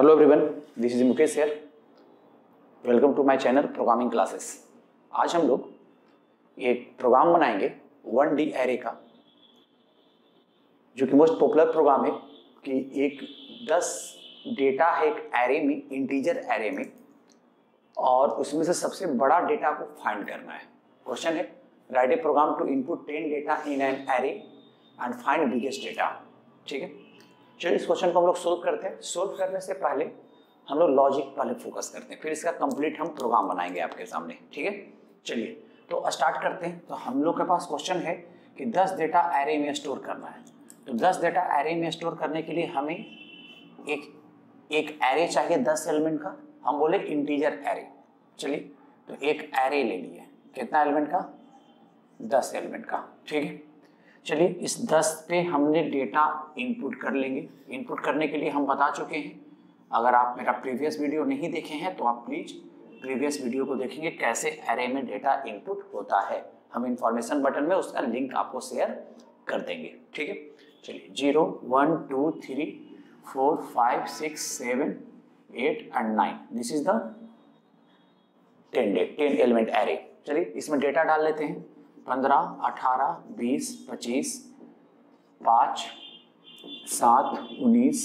Hello everyone, this is Mukesh here. Welcome to my channel programming classes. आज हम लोग एक प्रोग्राम बनाएंगे 1D एरे का, जो कि मोस्ट पॉपुलर प्रोग्राम है कि एक 10 डेटा है एक एरे में, इंटीजर एरे में, और उसमें से सबसे बड़ा डेटा को फाइंड करना है। क्वेश्चन है write a program to input 10 data in an array and find biggest data. ठीक है, चलिए इस क्वेश्चन को हम लोग सोल्व करते हैं। सोल्व करने से पहले हम लोग लॉजिक पहले फोकस करते हैं, फिर इसका कंप्लीट हम प्रोग्राम बनाएंगे आपके सामने। ठीक है, चलिए तो स्टार्ट करते हैं। तो हम लोग के पास क्वेश्चन है कि 10 डेटा एरे में स्टोर करना है। तो 10 डेटा एरे में स्टोर करने के लिए हमें एक एरे चाहिए 10 एलिमेंट का। हम बोले इंटीजर एरे। चलिए तो एक एरे ले लिए, कितना एलिमेंट का? 10 एलिमेंट का। ठीक है, चलिए इस 10 पे हमने डेटा इनपुट कर लेंगे। इनपुट करने के लिए हम बता चुके हैं। अगर आप मेरा प्रीवियस वीडियो नहीं देखे हैं तो आप प्लीज प्रीवियस वीडियो को देखेंगे कैसे एरे में डेटा इनपुट होता है। हम इंफॉर्मेशन बटन में उसका लिंक आपको शेयर कर देंगे। ठीक है, चलिए 0 1 2 3 4 5 6 7 8 and 9, this is the 10 element array. चलिए इसमें डेटा डाल लेते हैं। 15 18 20 25 5 7 19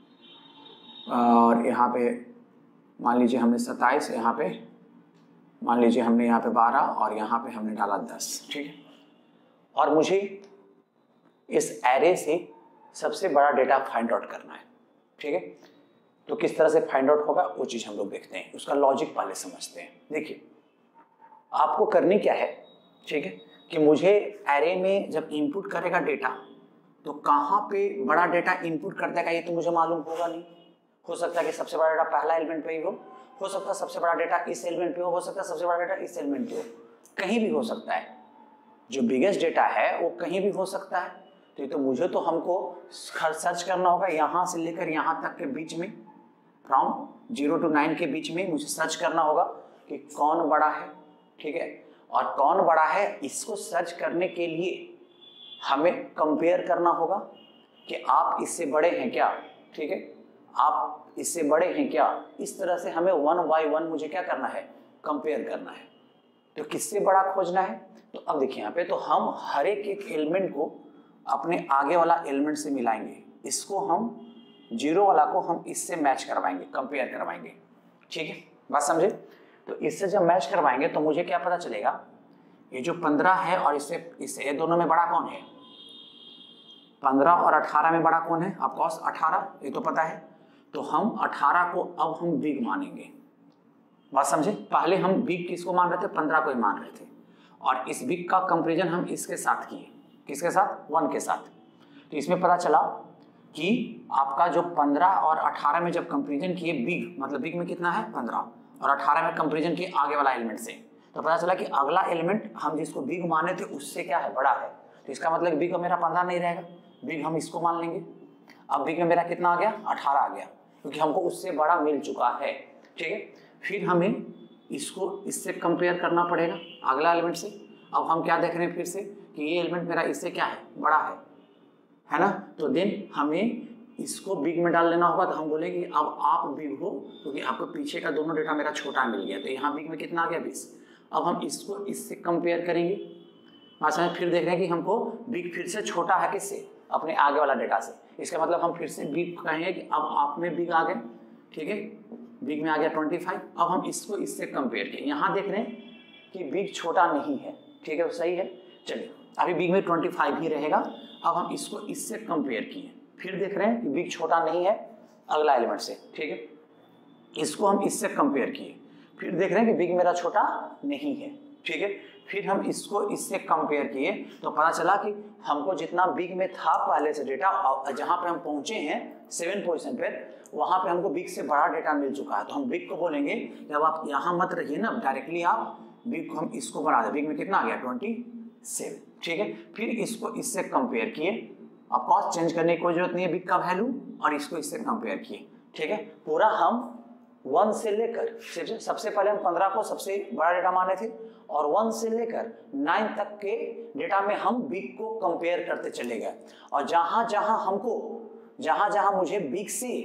और यहाँ पे मान लीजिए हमने 27, यहाँ पे मान लीजिए हमने यहाँ पे 12 और यहाँ पे हमने डाला 10। ठीक है, और मुझे इस एरे से सबसे बड़ा डेटा फाइंड आउट करना है। ठीक है, तो किस तरह से फाइंड आउट होगा वो चीज़ हम लोग देखते हैं। उसका लॉजिक पहले समझते हैं। देखिए आपको करनी क्या है, ठीक है, कि मुझे एरे में जब इनपुट करेगा डेटा तो कहाँ पे बड़ा डेटा इनपुट कर देगा ये तो मुझे मालूम होगा नहीं। हो सकता है कि सबसे बड़ा डेटा पहला एलिमेंट पे ही हो सकता है सबसे बड़ा डेटा इस एलिमेंट पे हो सकता है सबसे बड़ा डेटा इस एलिमेंट पे हो, कहीं भी हो सकता है। जो बिगेस्ट डेटा है वो कहीं भी हो सकता है। तो ये तो मुझे तो हमको सर्च करना होगा यहाँ से लेकर यहाँ तक के बीच में, फ्रॉम 0 to 9 के बीच में मुझे सर्च करना होगा कि कौन बड़ा है। ठीक है, और कौन बड़ा है इसको सर्च करने के लिए हमें कंपेयर करना होगा कि आप इससे बड़े हैं क्या। ठीक है, आप इससे बड़े हैं क्या। इस तरह से हमें 1 by 1 मुझे क्या करना है, कंपेयर करना है। तो किससे बड़ा खोजना है। तो अब देखिए यहाँ पे तो हम हर एक एलिमेंट को अपने आगे वाला एलिमेंट से मिलाएंगे। इसको हम 0 वाला को हम इससे मैच करवाएंगे, कंपेयर करवाएंगे। ठीक है, बात समझे। तो इससे जब मैच करवाएंगे तो मुझे क्या पता चलेगा, ये जो 15 है और इससे ये दोनों में बड़ा कौन है। 15 और 18 में बड़ा कौन है, ऑफकोर्स 18, ये तो पता है। तो हम 18 को अब हम बिग मानेंगे। बात समझे। पहले हम बिग किसको मान रहे थे, 15 को ही मान रहे थे, और इस बिग का कंपेरिजन हम इसके साथ किए। किसके साथ, 1 के साथ। तो इसमें पता चला कि आपका जो 15 और 18 में जब कंपेरिजन किए बिग, मतलब बिग में कितना है 15, और 18 में कंपेरिजन किए आगे वाला एलिमेंट से, तो पता चला कि अगला एलिमेंट हम जिसको बिग माने थे उससे क्या है, बड़ा है। तो इसका मतलब बिग में मेरा 15 नहीं रहेगा, बिग हम इसको मान लेंगे। अब बिग में मेरा कितना आ गया, 18 आ गया, क्योंकि हमको उससे बड़ा मिल चुका है। ठीक है, फिर हमें इसको इससे कंपेयर करना पड़ेगा अगला एलिमेंट से। अब हम क्या देख रहे हैं फिर से कि ये एलिमेंट मेरा इससे क्या है, बड़ा है ना। तो देन हमें इसको बिग में डाल लेना होगा। तो हम बोलेंगे अब आप बिग हो, क्योंकि आपको पीछे का दोनों डेटा मेरा छोटा मिल गया। तो यहाँ बिग में कितना आ गया, 20। अब हम इसको इससे कंपेयर करेंगे। अच्छा, फिर देख रहे हैं कि हमको बिग फिर से छोटा है किससे, अपने आगे वाला डेटा से। इसका मतलब हम फिर से बिग कहेंगे कि अब आप में बिग आ गए। ठीक है, बिग में आ गया 25। अब हम इसको इससे कंपेयर किए। यहाँ देख रहे हैं कि बिग छोटा नहीं है। ठीक है, सही है। चलिए अभी बिग में 25 ही रहेगा। अब हम इसको इससे कंपेयर किए, फिर देख रहे हैं कि बिग छोटा नहीं है अगला एलिमेंट से। ठीक है, इसको हम इससे कंपेयर किए, फिर देख रहे हैं कि बिग मेरा छोटा नहीं है। ठीक है, फिर हम इसको इससे कंपेयर किए तो पता चला कि हमको जितना बिग में था पहले से डेटा, जहाँ पे हम पहुंचे हैं 7 पोजीशन पे, वहाँ पे हमको बिग से बड़ा डेटा मिल चुका है। तो हम बिग को बोलेंगे जब आप यहाँ मत रहिए ना, डायरेक्टली आप बिग को हम इसको बढ़ा दें। बिग में कितना आ गया, 27। ठीक है, फिर इसको इससे कंपेयर किए। अब कॉस्ट चेंज करने की कोई जरूरत नहीं है बिग का वैल्यू, और इसको इससे कंपेयर किए। ठीक है, पूरा हम 1 से लेकर, सबसे पहले हम 15 को सबसे बड़ा डेटा माने थे, और 1 से लेकर 9 तक के डेटा में हम बिग को कंपेयर करते चले गए। और जहां जहां मुझे बिग से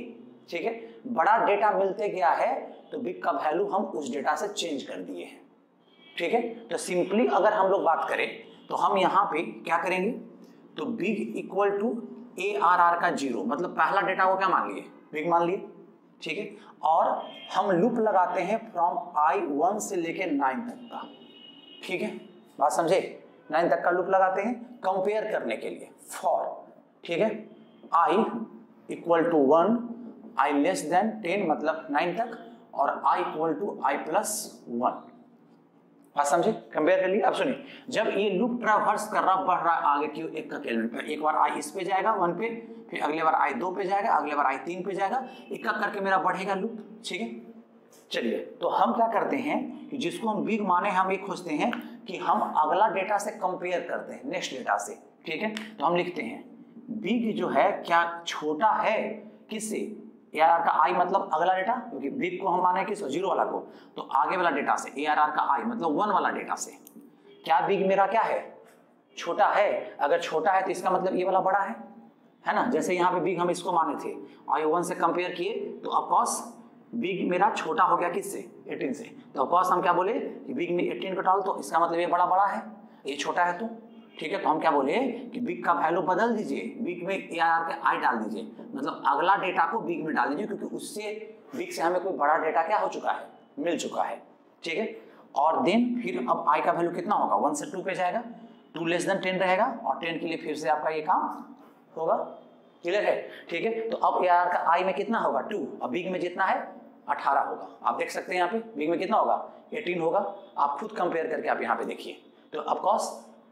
ठीक है, बड़ा डेटा मिलते गया है तो बिग का वैल्यू हम उस डेटा से चेंज कर दिए हैं, ठीक है। तो सिंपली अगर हम लोग बात करें तो हम यहाँ पे क्या करेंगे, तो बिग इक्वल टू ARR का 0, मतलब पहला डेटा को क्या मान लिए, बिग मान लिए, ठीक है। और हम लूप लगाते हैं फ्रॉम I1 से लेके 9 तक का, ठीक है, बात समझे, 9 तक का लूप लगाते हैं कंपेयर करने के लिए फॉर, ठीक है, I equal to 1, I less than 10 मतलब 9 तक, और I equal to I plus 1, बात समझे, कंपेयर कर लिया। अब सुनिए, जब ये लूप ट्रैवर्स कर रहा, बढ़ रहा आगे क्यों एक का एलिमेंट, एक बार I इस पे जाएगा 1 पे, फिर अगले बार I 2 पे जाएगा, अगले बार I 3 पे जाएगा, एक करके मेरा बढ़ेगा लूप, ठीक है। चलिए, तो हम क्या करते हैं कि जिसको हम बिग माने हम ये खोजते हैं कि हम अगला डेटा से कंपेयर करते हैं नेक्स्ट डेटा से, ठीक है। तो हम लिखते हैं बिग जो है क्या छोटा है किससे, ARR का I मतलब अगला डेटा, क्योंकि बिग को हम माने किस 0 वाला को, तो आगे वाला डेटा से, ARR का I मतलब 1 वाला डेटा से, क्या बिग मेरा क्या है, छोटा है। अगर छोटा है तो इसका मतलब ये वाला बड़ा है ना। जैसे यहाँ पे बिग हम इसको माने थे, I1 से कंपेयर किए तो ऑफकोर्स बिग मेरा छोटा हो गया किससे, 18 से, तो ऑफकोर्स हम क्या बोले कि बिग में 18 को डाल, तो इसका मतलब ये बड़ा है, ये छोटा है, तो ठीक है। तो हम क्या बोले कि बिग का वैल्यू बदल दीजिए, बिग में ARR के I डाल दीजिए, मतलब अगला डेटा को बिग में डाल दीजिए, क्योंकि उससे बिग से हमें कोई बड़ा डेटा क्या हो चुका है, मिल चुका है, ठीक है। और देन फिर अब I का वैल्यू कितना होगा, 1 से 2 पे जाएगा, 2 लेस देन 10 रहेगा, और 10 के लिए फिर से आपका ये काम होगा, क्लियर है, ठीक है। तो अब ARR का I में कितना होगा 2, अब बिग में जितना है 18 होगा, आप देख सकते हैं यहाँ पे बिग में कितना होगा 18 होगा, आप खुद कंपेयर करके आप यहाँ पे देखिए। तो ऑफकोर्स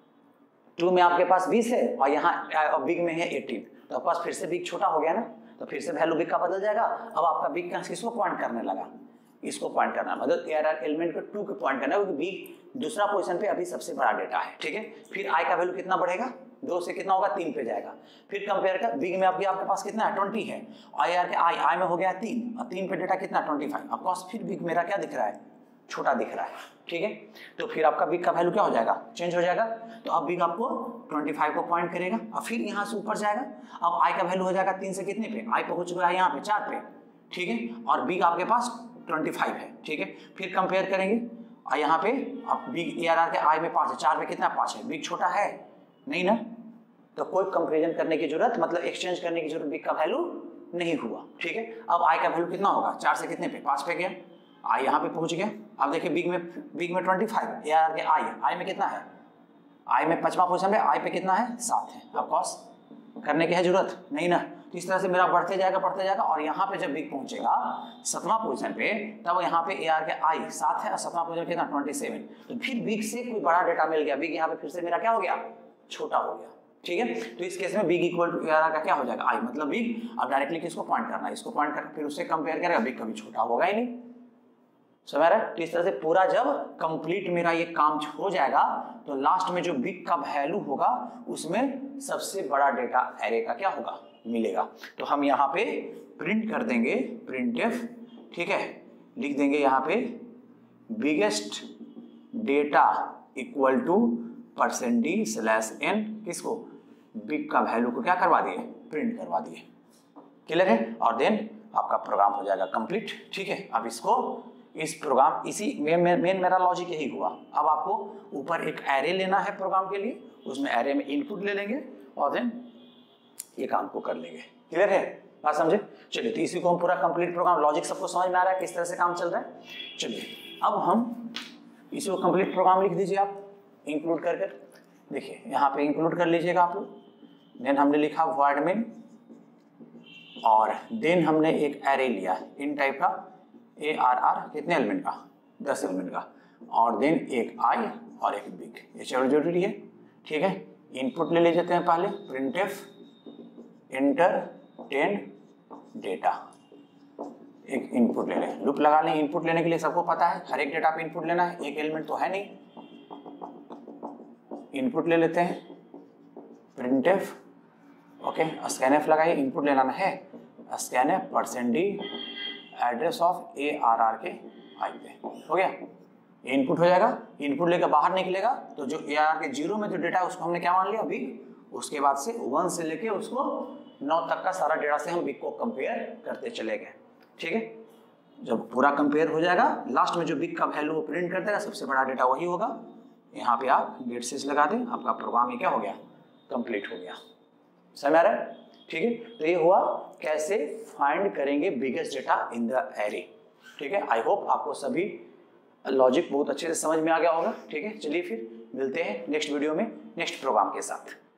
2 में आपके पास 20 है और यहाँ बिग में है 18, तो आपके पास फिर से बिग छोटा हो गया ना, तो फिर से वैल्यू बिग का बदल जाएगा। अब आपका बिग किसको पॉइंट करने लगा, इसको पॉइंट करना, मतलब ARR एलिमेंट को 2 के पॉइंट करना है, क्योंकि बिग दूसरा पोजीशन पे अभी सबसे बड़ा डेटा है, ठीक है। फिर I का वैल्यू कितना बढ़ेगा, 2 से कितना होगा 3 पे जाएगा, फिर कंपेयर कर, बिग में आपके पास कितना है 20 है, ARR के I में हो गया 3, और 3 पे डेटा कितना 25, ऑफकोर्स फिर बिग मेरा क्या दिख रहा है, छोटा दिख रहा है, ठीक है। तो फिर आपका बिग का वैल्यू क्या हो जाएगा, चेंज हो जाएगा। तो अब बिग आपको 25 को पॉइंट करेगा, और फिर यहाँ से ऊपर जाएगा, अब I का वैल्यू हो जाएगा 3 से कितने पे, I पे हो चुका है यहाँ पे 4 पे, ठीक है, और बिग आपके पास 25 है, ठीक है। फिर कंपेयर करेंगे, और यहाँ पे अब बिग ARR के I में 5 है, 4 पे कितना 5 है, बिग छोटा है नहीं ना, तो कोई कंपेरिजन करने की जरूरत, मतलब एक्सचेंज करने की जरूरत बिग का वैल्यू नहीं हुआ, ठीक है। अब I का वैल्यू कितना होगा, 4 से कितने पे 5 पे गया, I यहाँ पे पहुंच गया। अब देखिए बिग में 25, ARR के I में कितना है, I में 5वां पोजीशन पे, I पे कितना है 7 है, ऑफकोर्स करने की है जरूरत नहीं ना। तो इस तरह से मेरा बढ़ते जाएगा, और यहाँ पे जब बिग पहुंचेगा 7वां पोजीशन पे, तब यहाँ पे ARR के I 7 है और 7वां पोजीशन कितना 27, तो फिर बिग से कोई बड़ा डेटा मिल गया, बिग यहाँ पे फिर से मेरा क्या हो गया, छोटा हो गया, ठीक है। तो इस केस में बिग इक्वल टू ARR का क्या हो जाएगा I, मतलब बिग अब डायरेक्टली किसको पॉइंट करना है, इसको पॉइंट करके फिर उससे कंपेयर करेगा, बिग कभी छोटा होगा ही नहीं, समझ रहा है। तो इस तरह से पूरा जब कंप्लीट मेरा ये काम हो जाएगा, तो लास्ट में जो बिग का वैल्यू होगा उसमें सबसे बड़ा डेटा एरे का क्या होगा, मिलेगा। तो हम यहाँ पे प्रिंट कर देंगे printf, ठीक है, लिख देंगे यहाँ पे biggest data equal to %d/n, किसको, बिग का वैल्यू को क्या करवा दिए, प्रिंट करवा दिए, क्लियर है। और देन आपका प्रोग्राम हो जाएगा कंप्लीट, ठीक है। अब इसको इस प्रोग्राम इसी मेन मेरा लॉजिक यही हुआ। अब आपको ऊपर एक एरे लेना है प्रोग्राम के लिए, उसमें एरे में इनपुट ले लेंगे और देन ये काम को कर लेंगे, क्लियर है, बात समझे। चलिए, तो इसी को हम पूरा कंप्लीट प्रोग्राम लॉजिक सबको समझ में आ रहा है किस तरह से काम चल रहा है। चलिए, अब हम इसी को कंप्लीट प्रोग्राम लिख दीजिए आप, इंक्लूड कर देखिए यहाँ पे इंक्लूड कर लीजिएगा आप लोग। देन हमने लिखा वर्ड मेन, और देन हमने एक एरे लिया इन टाइप का ARR, कितने एलिमेंट का, 10 एलिमेंट का, और देन एक I और एक बिग, ये जरूरी है, ठीक है। इनपुट ले लेते हैं पहले, printf इंटर 10 डेटा, एक इनपुट ले लें, लूप लगा लें। इनपुट लेने के लिए सबको पता है हर एक डेटा पे इनपुट लेना है, एक एलिमेंट तो है नहीं, इनपुट ले लेते हैं printf, ओके, scanf लगाइए, इनपुट लेना है scanf %d address of ARR के I पे, हो गया, इनपुट हो जाएगा। इनपुट लेकर बाहर निकलेगा, तो जो ARR के 0 में जो डेटा है उसको हमने क्या मान लिया, बिग, उसके बाद से 1 से लेके उसको 9 तक का सारा डेटा से हम बिग को कंपेयर करते चले गए। ठीक है, जब पूरा कंपेयर हो जाएगा लास्ट में जो बिग का वैल्यू वो प्रिंट कर देगा, सबसे बड़ा डेटा वही होगा। यहाँ पे आप गेट सिस लगा दें, आपका प्रोग्राम ये क्या हो गया, कंप्लीट हो गया। समझ आ रहा है? ठीक है, तो ये हुआ कैसे फाइंड करेंगे biggest data in the array. ठीक है, आई होप आपको सभी लॉजिक बहुत अच्छे से समझ में आ गया होगा। ठीक है, चलिए फिर मिलते हैं नेक्स्ट वीडियो में नेक्स्ट प्रोग्राम के साथ।